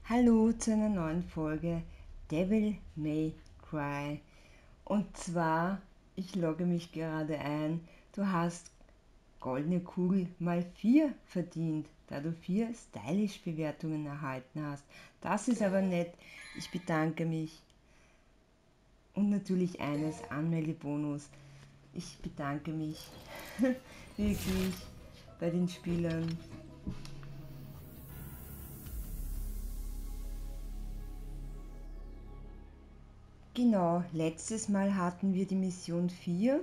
Hallo zu einer neuen Folge Devil May Cry. Und zwar, ich logge mich gerade ein, du hast goldene Kugel mal 4 verdient, da du 4 Stylish-Bewertungen erhalten hast. Das ist aber nett, ich bedanke mich. Und natürlich eines, Anmeldebonus. Ich bedanke mich wirklich bei den Spielern. Genau, letztes Mal hatten wir die Mission 4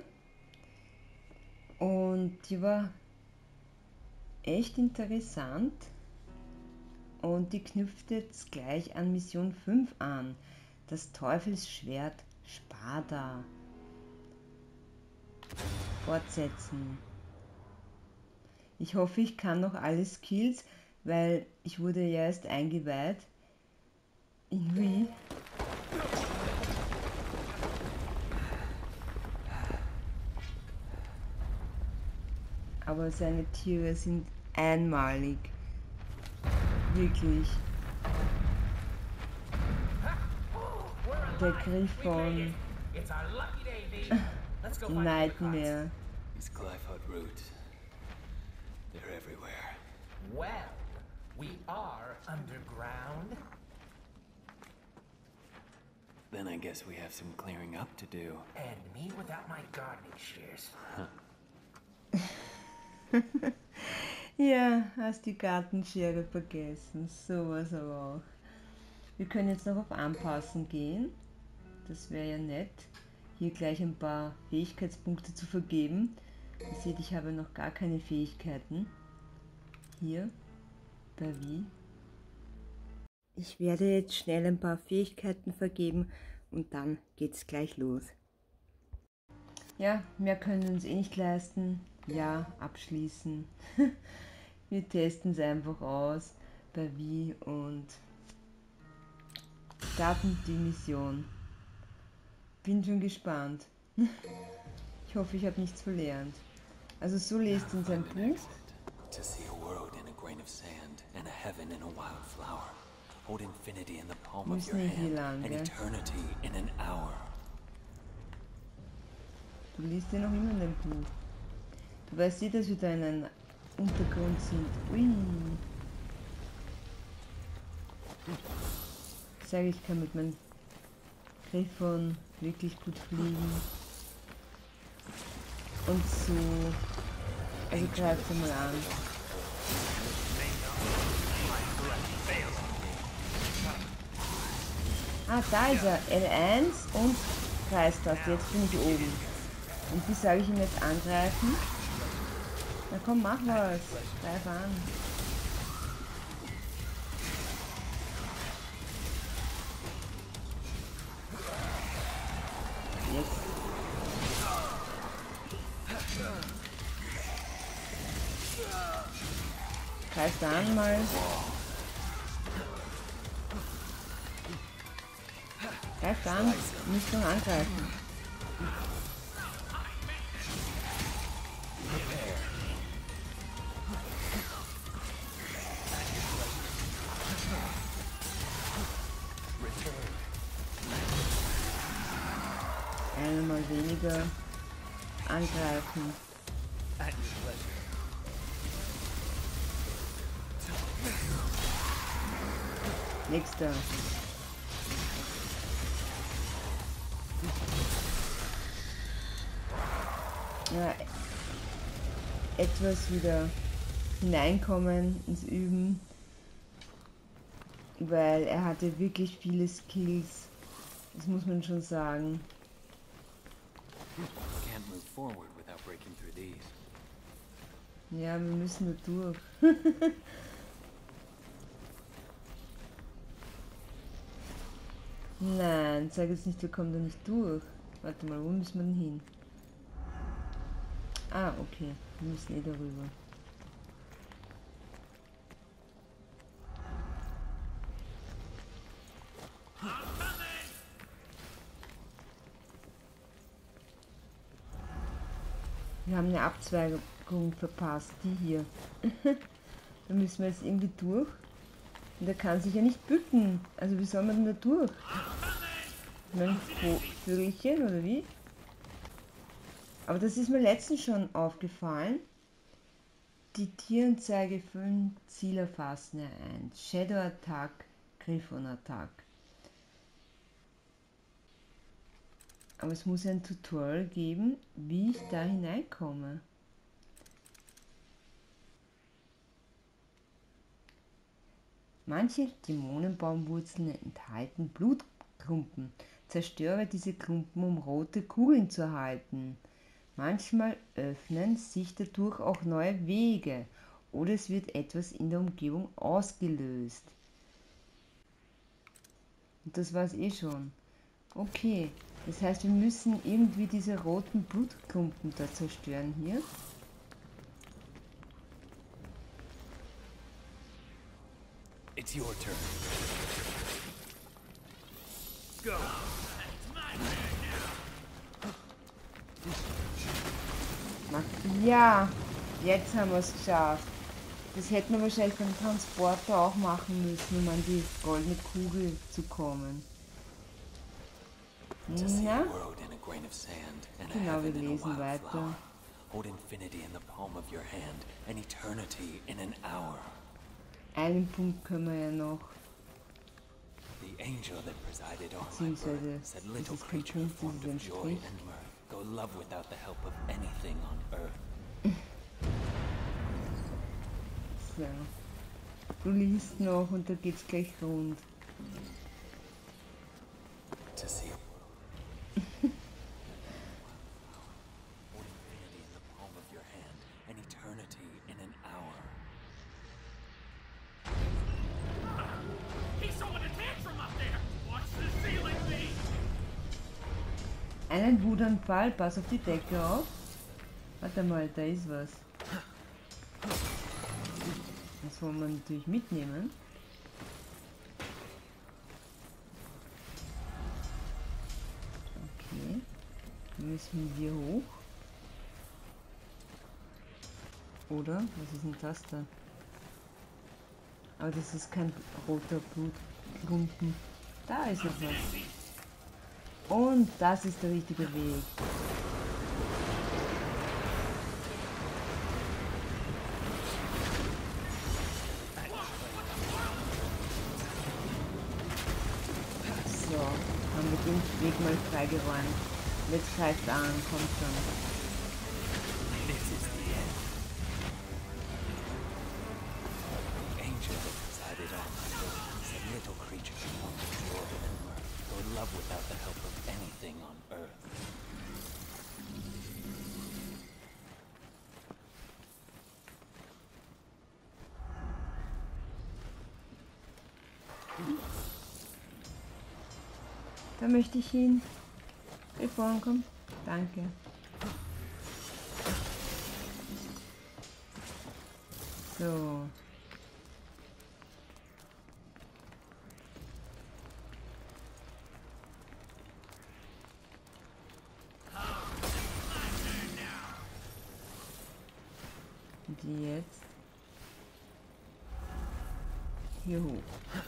und die war echt interessant und die knüpft jetzt gleich an Mission 5 an. Das Teufelsschwert Spada. Fortsetzen. Ich hoffe, ich kann noch alle Skills, weil ich wurde ja erst eingeweiht in Wii. Aber seine Tiere sind einmalig. Wirklich. Der Griffon. Nightmare. These Glyphod roots. They're everywhere. Well, we are underground. Then I guess we have some clearing up to do. And me without my gardening shears. Ja, hast die Gartenschere vergessen. Sowas aber auch. Wir können jetzt noch auf Anpassen gehen. Das wäre ja nett. Hier gleich ein paar Fähigkeitspunkte zu vergeben. Ihr seht, ich habe noch gar keine Fähigkeiten. Hier, bei Wii. Ich werde jetzt schnell ein paar Fähigkeiten vergeben und dann geht's gleich los. Ja, mehr können wir uns eh nicht leisten. Ja, abschließen. Wir testen es einfach aus bei Wii und starten die Mission. Bin schon gespannt. Ich hoffe, ich habe nichts verlernt. Also so lest in sein Buch. To see a world in a grain of sand and a heaven in a wildflower. Hold infinity in the palm of your hand and eternity in an hour. Du liest ja noch immer in deinem Buch. Du weißt eh, dass wir da in einem Untergrund sind. Ui. Ich sage, ich kann mit meinem Griffon wirklich gut fliegen. Und so. Also greift mal an. Ah, da ist er. L1 und Kreistaste. Jetzt bin ich oben. Und wie sage ich ihm jetzt angreifen? Na komm, mach was. Greif an. Jetzt. Greifst an mal. Greift an. Nicht nur angreifen. Einmal weniger angreifen. Nächster. Ja, etwas wieder hineinkommen ins Üben, weil er hatte wirklich viele Skills. Das muss man schon sagen. Can't move forward without breaking through these. Ja, wir müssen nur durch. Nein, sag jetzt nicht, wir kommen da nicht durch. Warte mal, wo müssen wir denn hin? Ah, okay, wir müssen eh darüber. Wir haben eine Abzweigung verpasst, die hier. Da müssen wir jetzt irgendwie durch. Und der kann sich ja nicht bücken. Also wie soll man denn da durch? Mein Vögelchen oder wie? Aber das ist mir letztens schon aufgefallen. Die Tieranzeige füllen Ziel erfassen R1. Shadow Attack, Griffon Attack. Aber es muss ein Tutorial geben, wie ich da hineinkomme. Manche Dämonenbaumwurzeln enthalten Blutklumpen. Zerstöre diese Klumpen, um rote Kugeln zu erhalten. Manchmal öffnen sich dadurch auch neue Wege oder es wird etwas in der Umgebung ausgelöst. Und das war es eh schon. Okay, das heißt, wir müssen irgendwie diese roten Blutklumpen da zerstören hier. It's your turn. Go. Ja, jetzt haben wir es geschafft. Das hätten wir wahrscheinlich beim Transporter auch machen müssen, um an die goldene Kugel zu kommen. Na? Genau, wir lesen weiter. Hold infinity in the palm of your hand and eternity in an hour. Einen Punkt können wir ja noch. The angel that presided on my Beziehungsweise, birth said das little ist kein creature Punkt, formed das of joy entspricht. and mirth go love without the help of anything on earth. So. Du liest noch und da geht's gleich rund. To see hold infinity in the palm of your hand and eternity in an hour. He's throwing a tantrum up there. Watch the ceiling, me. Einen Wutanfall, pass auf die Decke auf. Warte mal, da ist was. Das wollen wir natürlich mitnehmen. Okay. Dann müssen wir hoch. Oder? Was ist denn das da? Aber das ist kein roter Blutklumpen. Da ist noch was. Und das ist der richtige Weg. So, haben wir den Weg mal freigeräumt. Jetzt greift an, kommt schon. This is the end. The angel that presided on my birth said little creature formed of joy and mirth go love without the help of anything on earth. Da möchte ich hin. Geh vorn, komm. Danke. So. Und jetzt hier hoch.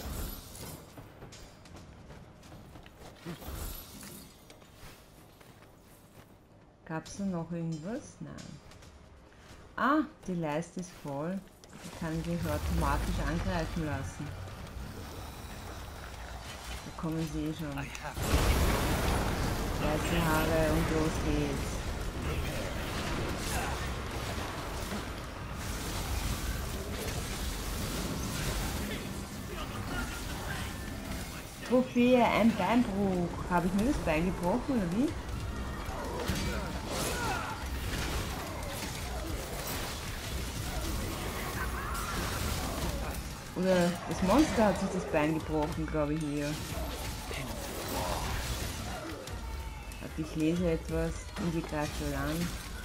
Gab es da noch irgendwas? Nein. Ah, die Leiste ist voll. Die kann ich automatisch angreifen lassen. Da kommen sie eh schon. Weiße Haare und los geht's. Trophäe, ein Beinbruch. Habe ich mir das Bein gebrochen oder wie? Oder das Monster hat sich das Bein gebrochen, glaube ich hier. Ich lese etwas und sie greift wohl an.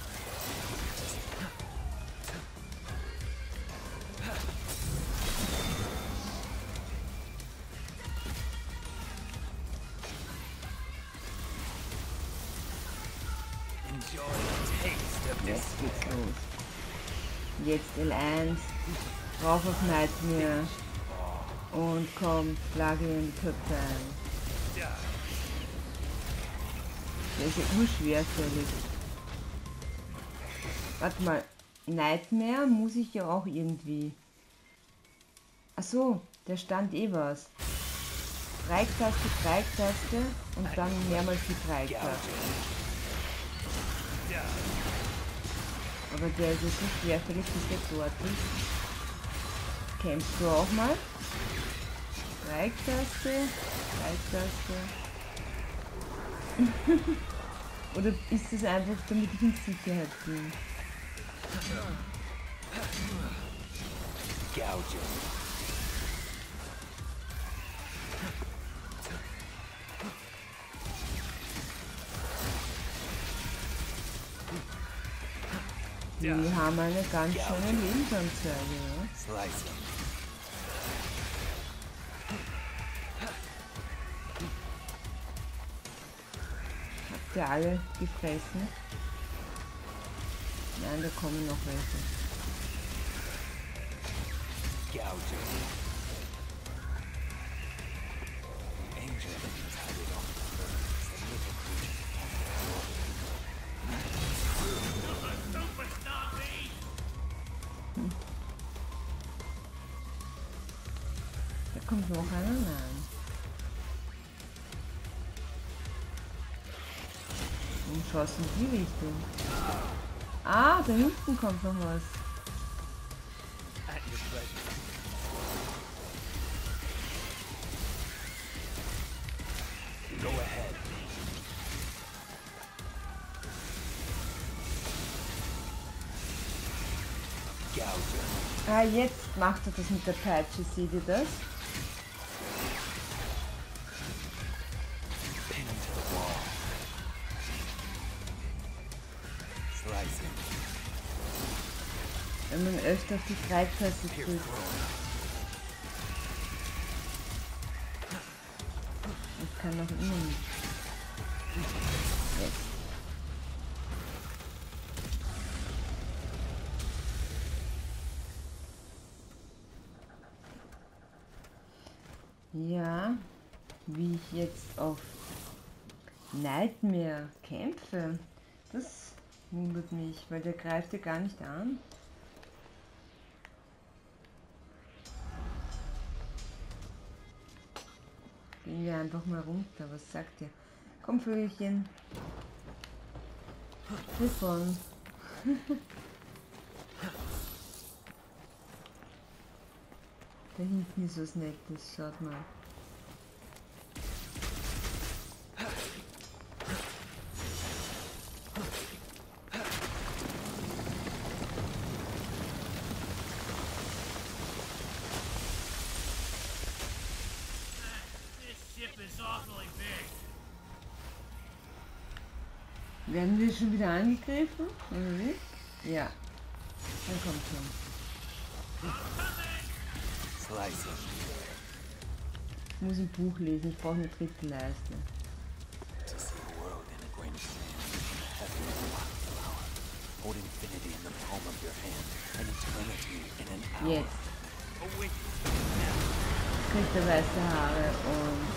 Jetzt geht's los. Jetzt L1. Rauf auf Nightmare. Und komm, schlage in die Köpfe ein. Der ist ja urschwerfällig. Warte mal, Nightmare muss ich ja auch irgendwie... Achso, der stand eh was. Dreiecktaste und dann mehrmals die Dreiecktaste. Aber der ist ja so schwerfällig, bis der dort ist. Kämpfst du auch mal? Dreiecktaste. Oder ist es einfach, damit ich in Sicherheit bin? Die haben eine ganz schöne Lebensanzeige, ja? Habt ihr alle gefressen? Nein, da kommen noch welche. Da kommt noch einer rein. Und schaust in die Richtung. Ah, da hinten kommt noch was. Ah, jetzt macht er das mit der Peitsche, seht ihr das? Wenn man öfter auf die Dreiecktaste drückt. Ich kann noch immer nicht. Jetzt. Ja, wie ich jetzt auf Nightmare kämpfe, das wundert mich, weil der greift ja gar nicht an. Gehen wir einfach mal runter, was sagt ihr? Komm, Vögelchen. Wovon? Da hinten ist was Nettes, schaut mal. Werden wir schon wieder angegriffen? Mhm. Ja. Dann kommt schon. Ich muss ein Buch lesen, ich brauche eine dritte Leiste. Jetzt. Kriegt er weiße Haare und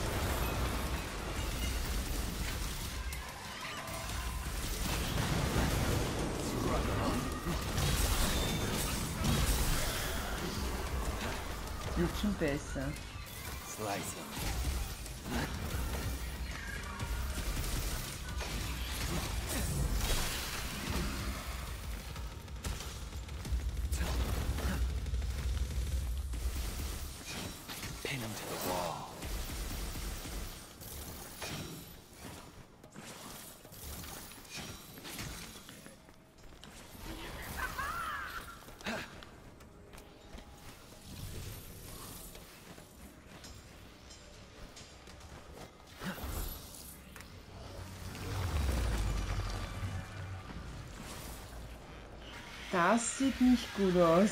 wird schon besser. Pin him to the wall. Das sieht nicht gut aus.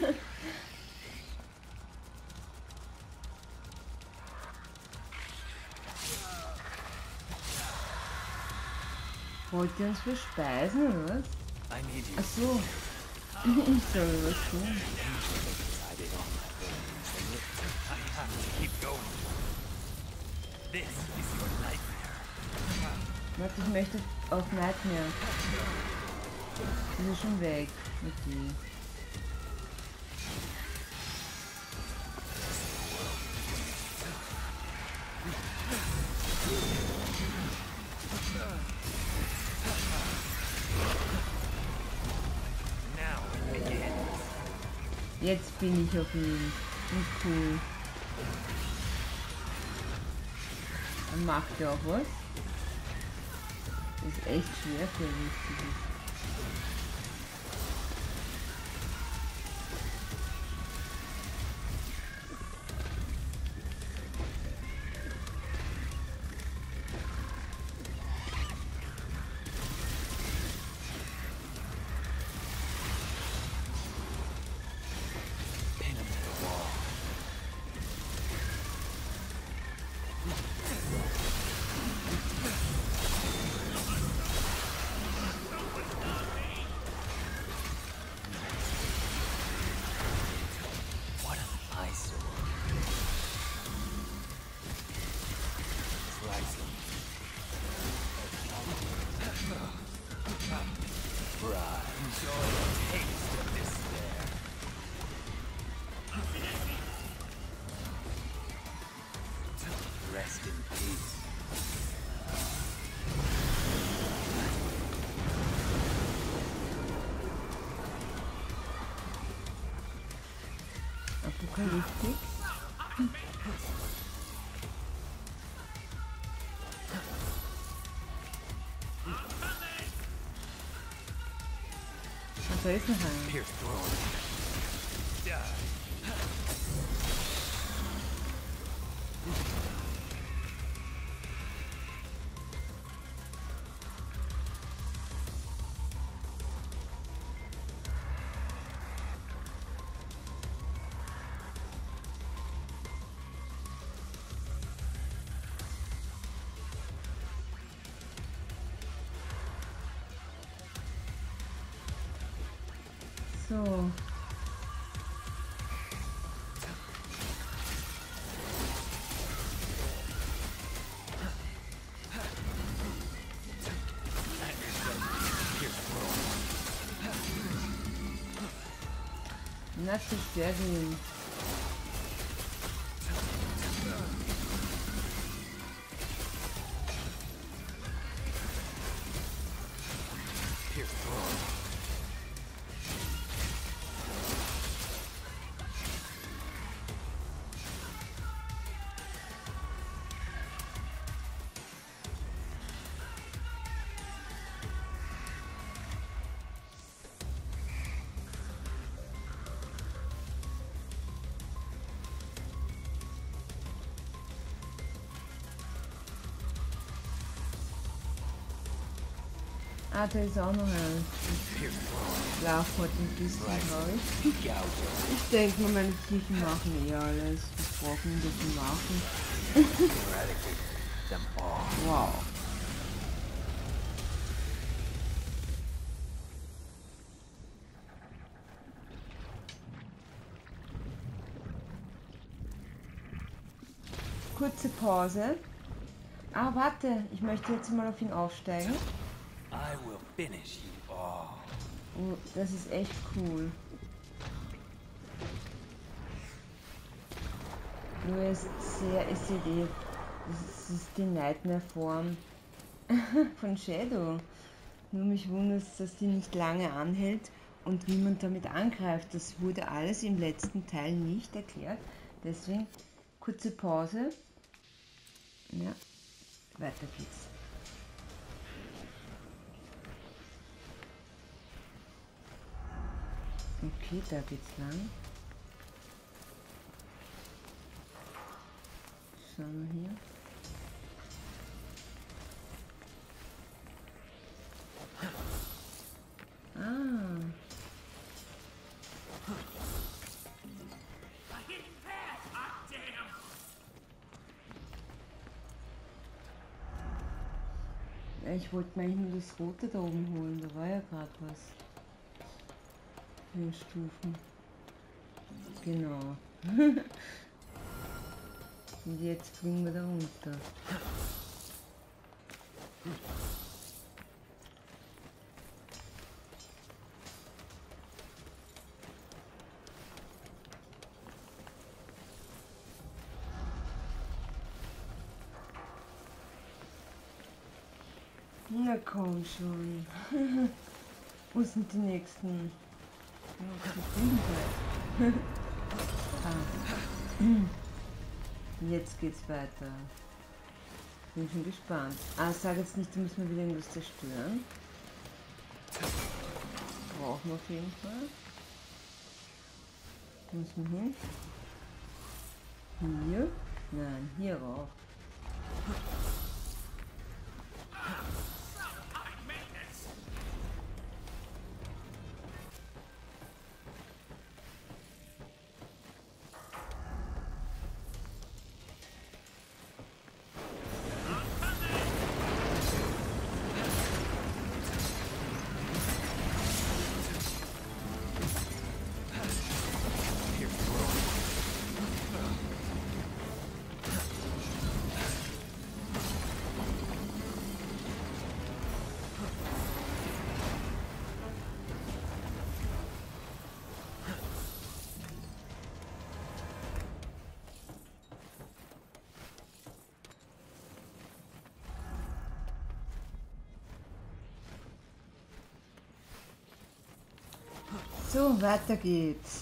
Wollt ihr uns verspeisen oder was? Ach so. Ich soll was tun. Warte, ich möchte auf Nightmare. Die ist schon weg. Okay. Jetzt bin ich auf ihn. Und cool. Dann macht er auch was. Das ist echt schwer für mich. Rest in peace. Apokalyptik. Da ist noch einer. So. Na, zerstört ihn. Ah, da ist auch noch ein Schlafport in Kisten, glaube ich. Ich denke mal, meine Tiefen machen eh alles. Wir brauchen das machen. Wow. Kurze Pause. Ah, warte, ich möchte jetzt mal auf ihn aufsteigen. I will finish you all. Oh, das ist echt cool. Nur ist sehr, es sieht eh, das ist die Nightmare-Form von Shadow. Nur mich wundert es, dass die nicht lange anhält und wie man damit angreift. Das wurde alles im letzten Teil nicht erklärt. Deswegen kurze Pause. Ja, weiter geht's. Okay, da geht's lang. Schauen wir hier. Ah. Ich wollte mir eigentlich nur das Rote da oben holen, da war ja gerade was. 4 Stufen. Genau. Und jetzt fliegen wir da runter. Na komm schon. Wo sind die nächsten? Jetzt geht's weiter. Bin schon gespannt. Ah, sag jetzt nicht, da müssen wir wieder irgendwas zerstören. Brauchen wir auf jeden Fall. Wo müssen wir hin? Hier? Nein, hier rauf. So, weiter geht's.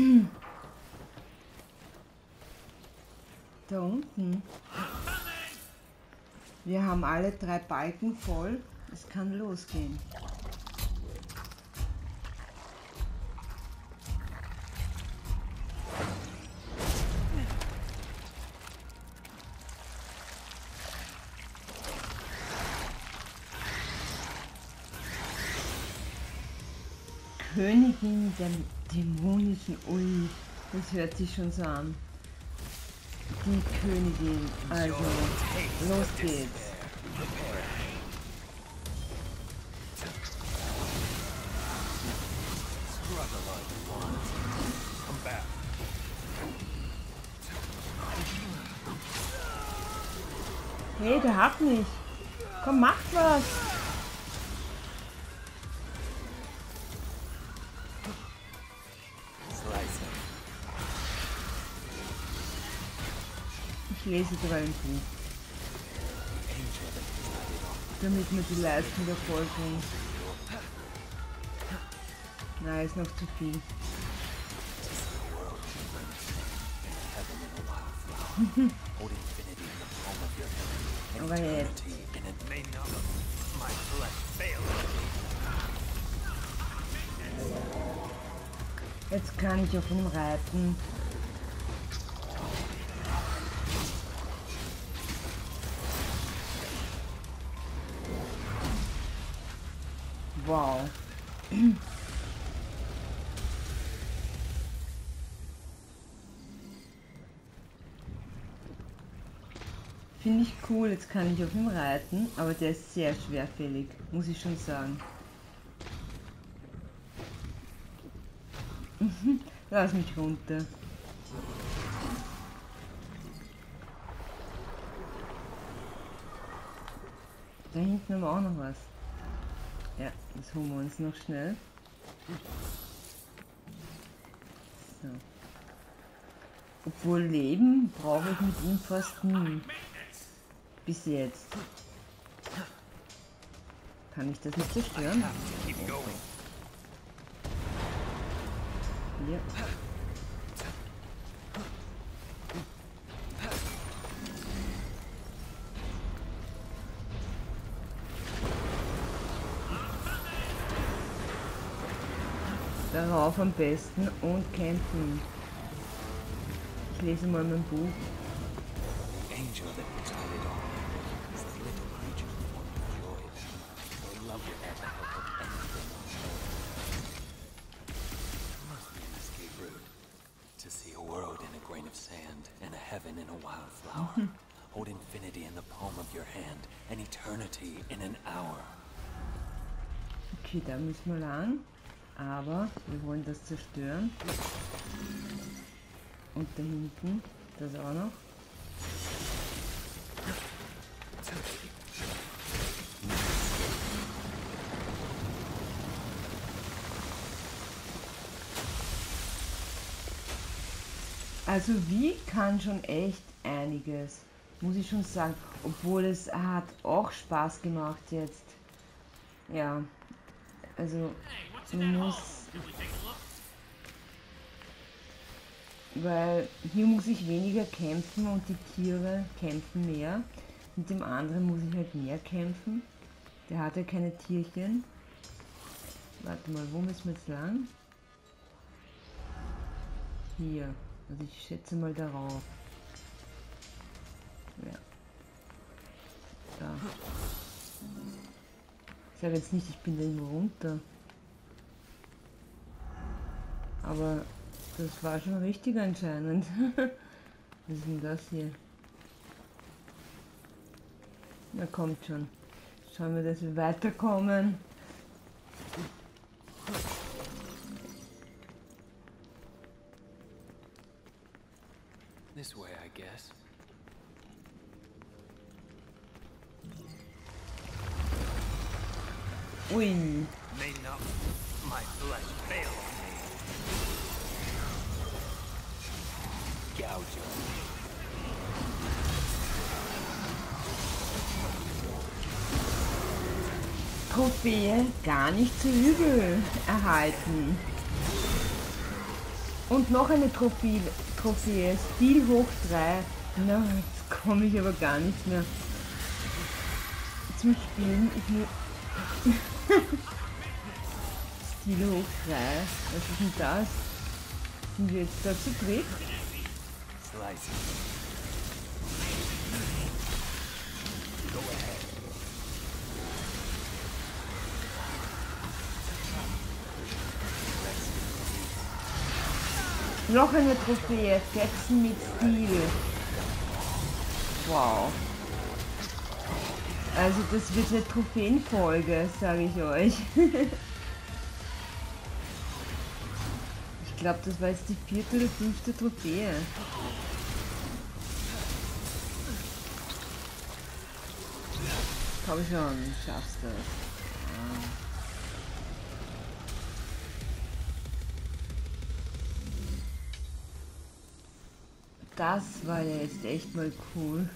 Da unten. Wir haben alle 3 Balken voll. Es kann losgehen. Königin der dämonischen Ui, das hört sich schon so an. Die Königin, also los geht's. Hey, der hat mich. Komm, macht was. Ich lese dabei ein Buch, damit wir die Leisten wieder voll bringen. Nein, ist noch zu viel. Aber jetzt. Jetzt kann ich auf ihm reiten. Wow. Finde ich cool, jetzt kann ich auf ihm reiten, aber der ist sehr schwerfällig, muss ich schon sagen. Lass mich runter. Da hinten haben wir auch noch was. Ja, das holen wir uns noch schnell. So. Obwohl Leben brauche ich mit ihm fast nie. Bis jetzt. Kann ich das nicht zerstören? Ja. Darauf am besten und kämpfen. Ich lese mal mein Buch. To see a world in a grain of sand and a heaven in a wildflower. Hold infinity in the palm of your hand and eternity in an hour. Okay, da müssen wir lang. Aber wir wollen das zerstören. Und da hinten, das auch noch. Also wie kann schon echt einiges, muss ich schon sagen. Obwohl es hat auch Spaß gemacht jetzt. Ja, also man muss, weil hier muss ich weniger kämpfen und die Tiere kämpfen mehr. Mit dem anderen muss ich halt mehr kämpfen. Der hat ja keine Tierchen. Warte mal, wo müssen wir jetzt lang? Hier. Also ich schätze mal darauf. Ja. Da. Ich sage jetzt nicht, ich bin da irgendwo runter. Aber das war schon richtig anscheinend. Was ist denn das hier? Na kommt schon. Schauen wir, dass wir weiterkommen. This way, I guess. Ui. May not my flesh fail me. Gouge. Trophäe gar nicht so übel erhalten. Und noch eine Trophäe, Stil hoch 3. Na, jetzt komme ich aber gar nicht mehr zum Spielen. Ich muss Stil hoch 3. Was ist denn das? Sind wir jetzt da zu dritt? Slice. Noch eine Trophäe, Fetzen mit Stil. Wow. Also das wird eine Trophäenfolge, sage ich euch. Ich glaube, das war jetzt die 4. oder 5. Trophäe. Komm schon, schaffst du das. Das war ja jetzt echt mal cool.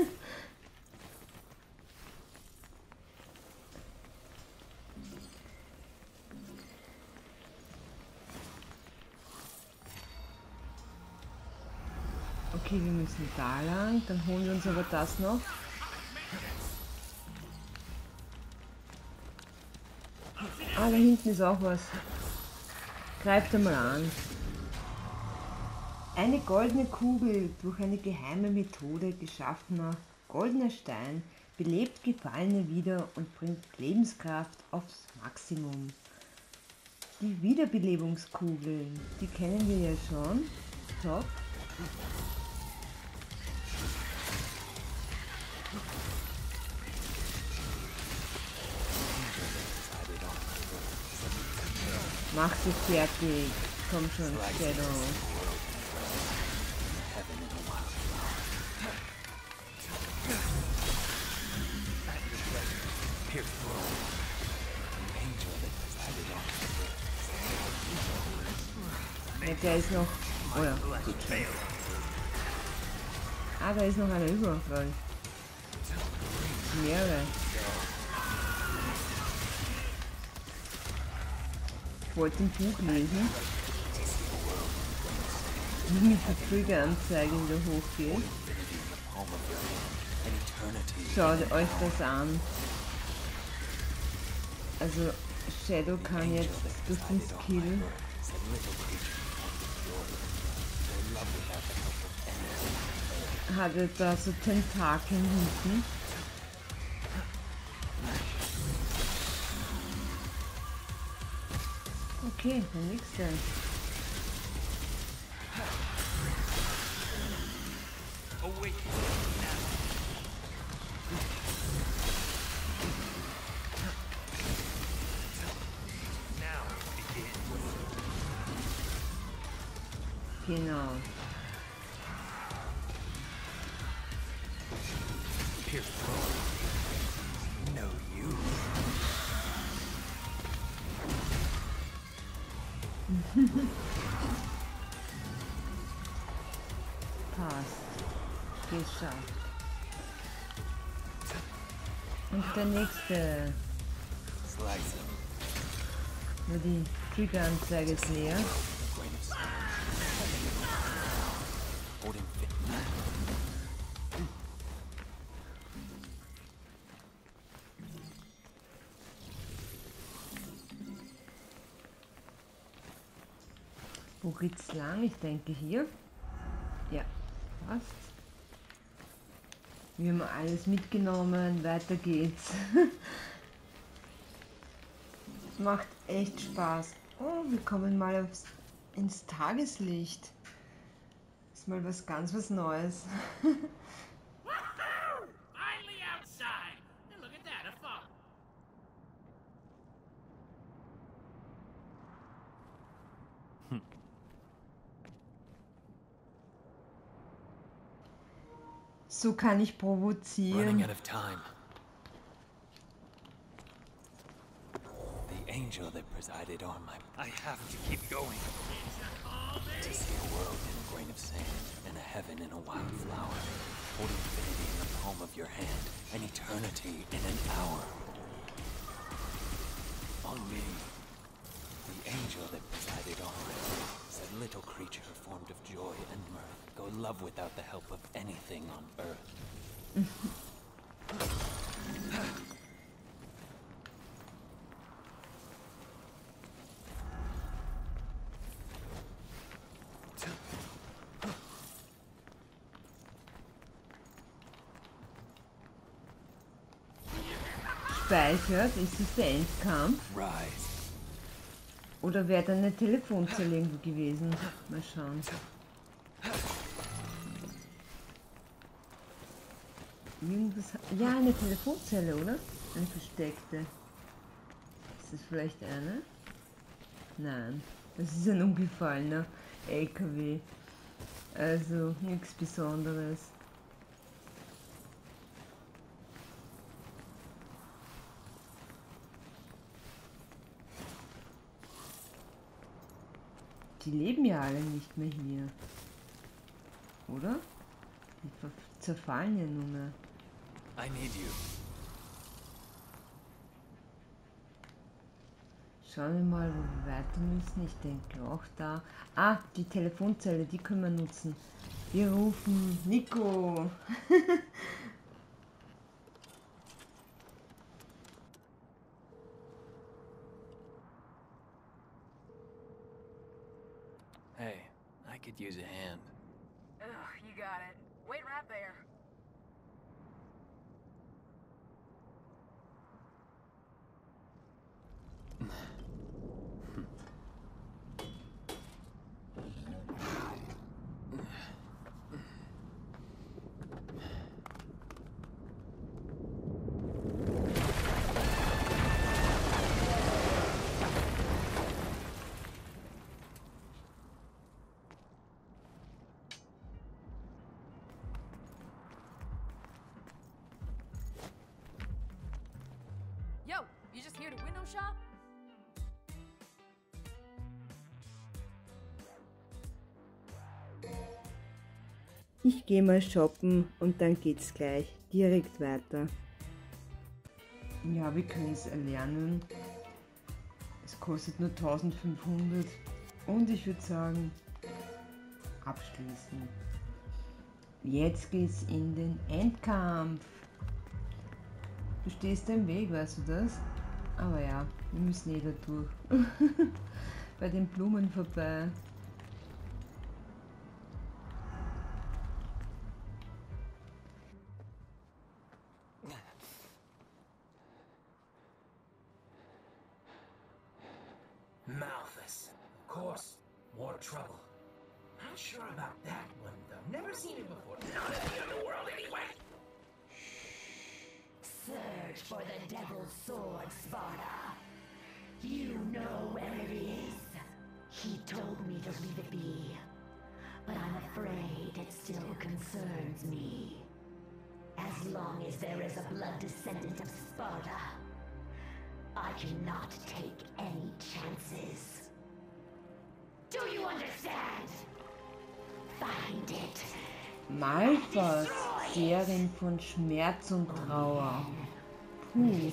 Okay, wir müssen da lang, dann holen wir uns aber das noch. Ah, da hinten ist auch was. Greift einmal an. Eine goldene Kugel, durch eine geheime Methode geschaffener goldener Stein, belebt Gefallene wieder und bringt Lebenskraft aufs Maximum. Die Wiederbelebungskugeln, die kennen wir ja schon. Top. Mach sie fertig. Komm schon, Shadow. Ja, der ist noch. Oh ja, gut. Ah, da ist noch einer über, weil. Mehrere. Ich wollte ein Buch lesen. Mit der Krügeranzeige wieder hochgeht. Schaut euch das an. Also Shadow kann jetzt durch den Skill hat er da so Tentakeln hinten. Okay, der nächste. Genau. Geschafft. Und der nächste. Nur die Trigger-Anzeige ist leer. Wo geht's lang? Ich denke hier. Ja, passt. Wir haben alles mitgenommen. Weiter geht's. Macht echt Spaß. Oh, wir kommen mal ins Tageslicht. Ist mal was ganz was Neues. Finally outside! And look at that, a fog. So kann ich provozieren. Running out of time. The angel that presided on my... I have to keep going. To see a world in a grain of sand, and a heaven in a wild flower. Hold infinity in the palm of your hand, and eternity in an hour. On me, the angel that presided on my life, said little creature formed of joy and mirth, go love without the help of anything on earth. Speichert, ist es der Endkampf? Rise. Oder wäre da eine Telefonzelle irgendwo gewesen? Mal schauen. Irgendwas. Ja, eine Telefonzelle, oder? Eine versteckte. Ist das vielleicht eine? Nein, das ist ein umgefallener LKW. Also nichts Besonderes. Die leben ja alle nicht mehr hier. Oder? Die zerfallen ja nur mehr. I need you. Schauen wir mal, wo wir weiter müssen. Ich denke auch da. Ah, die Telefonzelle, die können wir nutzen. Wir rufen Nico. Hey, I could use a hand. Ugh, you got it. Wait right there. Yo, you just here to window shop? Ich gehe mal shoppen und dann geht's gleich direkt weiter. Ja, wir können es erlernen. Es kostet nur 1500 und ich würde sagen, abschließen. Jetzt geht's in den Endkampf. Du stehst im Weg, weißt du das? Aber ja, wir müssen eh da durch. Bei den Blumen vorbei. Malthus. Of course. More trouble. Not sure about that one, though. Never seen it before. Not in the underworld, anyway. Search for the Devil's Sword, Sparta. You know where it is. He told me to leave it be, but I'm afraid it still concerns me. As long as there is a blood descendant of Sparta, I cannot take any chances. Do you understand? Find it Malphas, Serien von Schmerz und Trauer. Puh.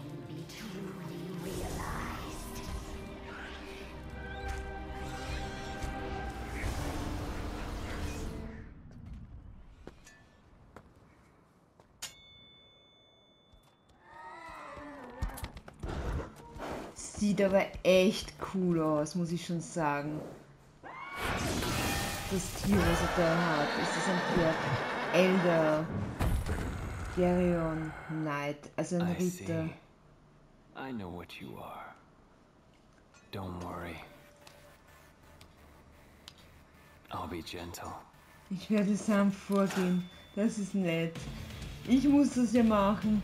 Sieht aber echt cool aus, muss ich schon sagen. Das Tier, was er da hat, ist das ein Pferd? Elder Geryon Knight, also ein I see. Ritter. I know what you are. Don't worry. I'll be gentle. Ich werde sanft vorgehen. Das ist nett. Ich muss das ja machen.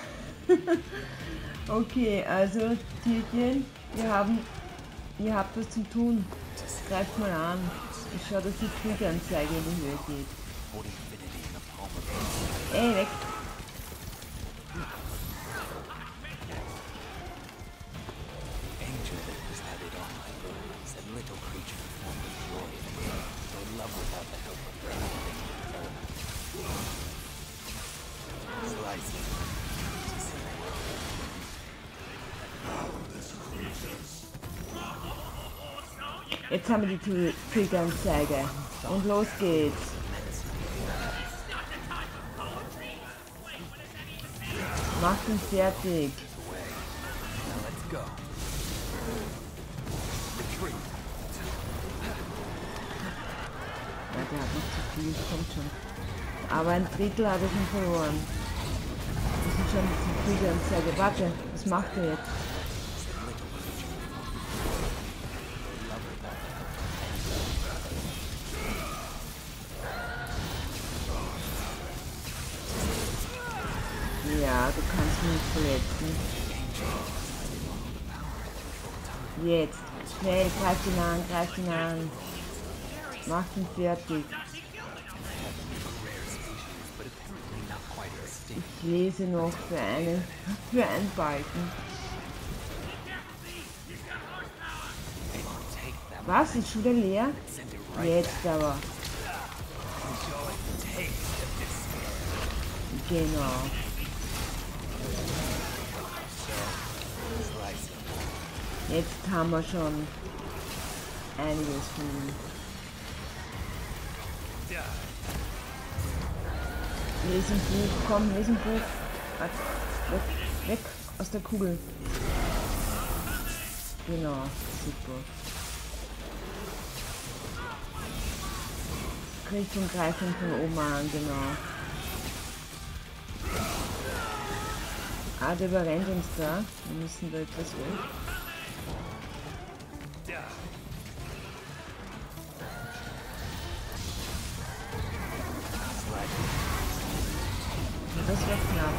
Okay, also Tierchen, ihr habt was zu tun. Greift mal an. Ich schaue, dass die Krieganzeige in die Höhe geht. Ey, weg! Jetzt haben wir die Krieganzeige. Und los geht's. Macht ihn fertig. Ja, der hat noch zu viel, kommt schon. Aber ein Drittel hat er schon verloren. Das ist schon die Krieganzeige. Warte, was macht er jetzt? Ja, du kannst mich nicht verletzen. Jetzt. Schnell, greif ihn an. Mach ihn fertig. Ich lese noch für einen Balken. Was? Ist schon wieder leer? Jetzt aber. Genau. Jetzt haben wir schon einiges von ihm. Lesen Buch, komm, lesen Buch. Weg aus der Kugel. Genau, super. Kriegt und greift ihn von oben an, genau. Ah, der überrennt uns da. Wir müssen da etwas weg. Das wird knapp.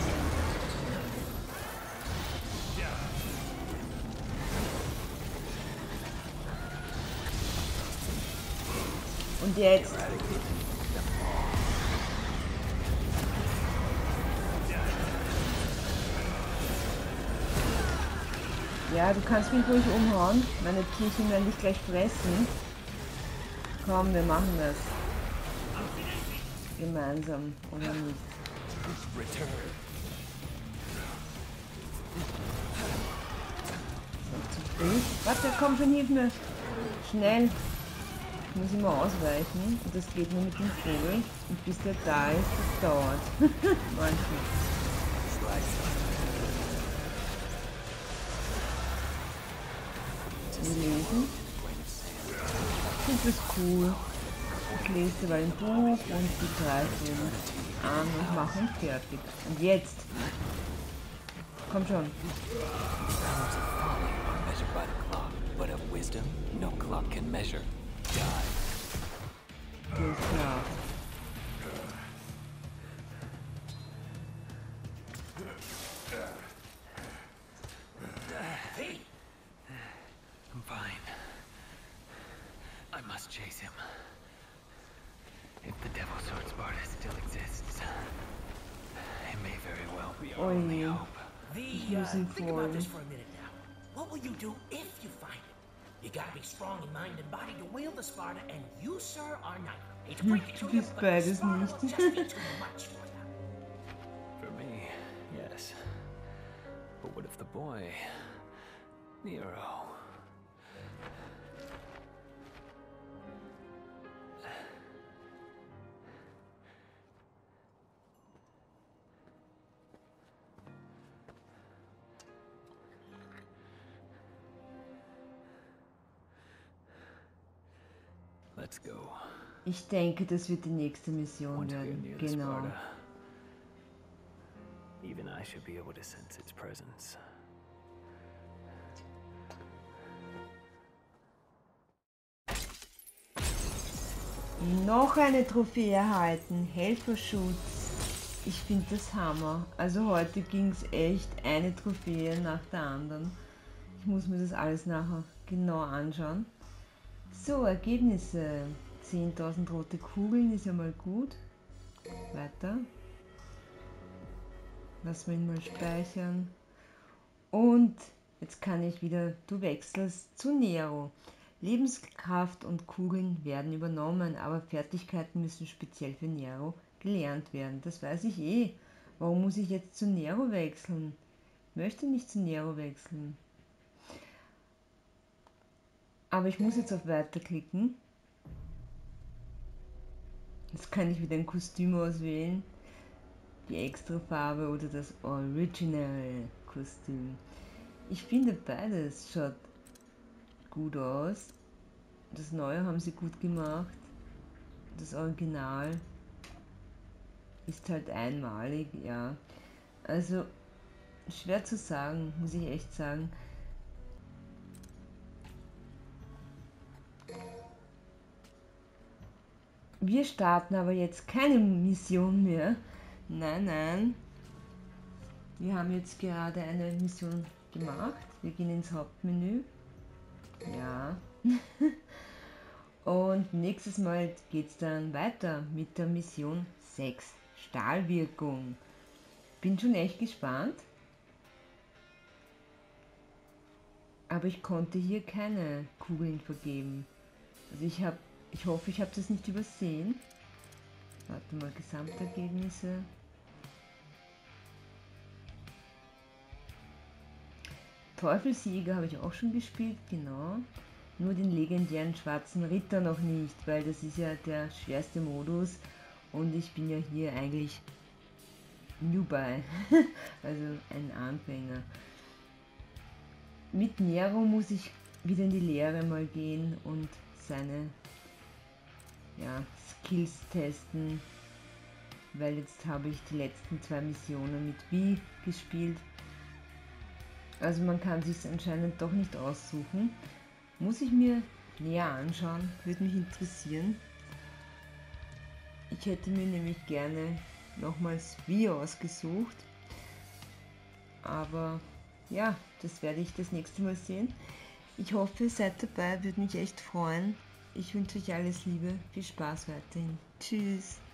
Und jetzt. Ja, du kannst mich ruhig umhauen. Meine Tierchen werden dich gleich fressen. Komm, wir machen das. Gemeinsam, oder nicht? So, zu früh. Warte, komm schon, hilf mir. Schnell. Ich muss immer ausweichen. Und das geht nur mit dem Vogel. Und bis der da ist, das dauert. Manchmal. Lesen. Ich finde das cool. Ich lese dabei ein Buch und die greifen an und machen fertig. Und jetzt. Komm schon. Geht klar. I'm fine. I must chase him. If the Devil Sword Sparta still exists, it may very well be our only hope. Think about this for a minute now. What will you do if you find it? You gotta be strong in mind and body to wield the Sparta, and you, sir, are neither. Hate to break it Du to you, bist but beides Sparta nicht. will just be too much for you. For me, yes. But what if the boy, Nero? Let's go. Ich denke, das wird die nächste Mission Once we are werden. near the Genau. Sparta, even I should be able to sense its presence. Noch eine Trophäe erhalten. Helferschutz. Ich finde das Hammer. Also heute ging es echt eine Trophäe nach der anderen. Ich muss mir das alles nachher genau anschauen. So, Ergebnisse. 10.000 rote Kugeln ist ja mal gut. Weiter. Lassen wir ihn mal speichern. Und jetzt kann ich wieder, du wechselst zu Nero. Lebenskraft und Kugeln werden übernommen, aber Fertigkeiten müssen speziell für Nero gelernt werden. Das weiß ich eh. Warum muss ich jetzt zu Nero wechseln? Ich möchte nicht zu Nero wechseln. Aber ich muss jetzt auf Weiter klicken. Jetzt kann ich wieder ein Kostüm auswählen. Die extra Farbe oder das Original Kostüm. Ich finde beides schaut gut aus. Das Neue haben sie gut gemacht. Das Original ist halt einmalig, ja. Also schwer zu sagen, muss ich echt sagen. Wir starten aber jetzt keine Mission mehr. Nein, nein. Wir haben jetzt gerade eine Mission gemacht. Wir gehen ins Hauptmenü. Ja. Und nächstes Mal geht es dann weiter mit der Mission 6. Stahlwirkung. Bin schon echt gespannt. Aber ich konnte hier keine Kugeln vergeben. Also ich hoffe, ich habe das nicht übersehen. Warte mal, Gesamtergebnisse. Teufelsjäger habe ich auch schon gespielt, genau. Nur den legendären schwarzen Ritter noch nicht, weil das ist ja der schwerste Modus und ich bin ja hier eigentlich Newbie, also ein Anfänger. Mit Nero muss ich wieder in die Lehre mal gehen und seine Skills testen, weil jetzt habe ich die letzten 2 Missionen mit Vi gespielt. Also man kann sich anscheinend doch nicht aussuchen. Muss ich mir näher anschauen, würde mich interessieren. Ich hätte mir nämlich gerne nochmals Vi ausgesucht. Aber ja, das werde ich das nächste Mal sehen. Ich hoffe, ihr seid dabei, würde mich echt freuen. Ich wünsche euch alles Liebe, viel Spaß weiterhin. Tschüss.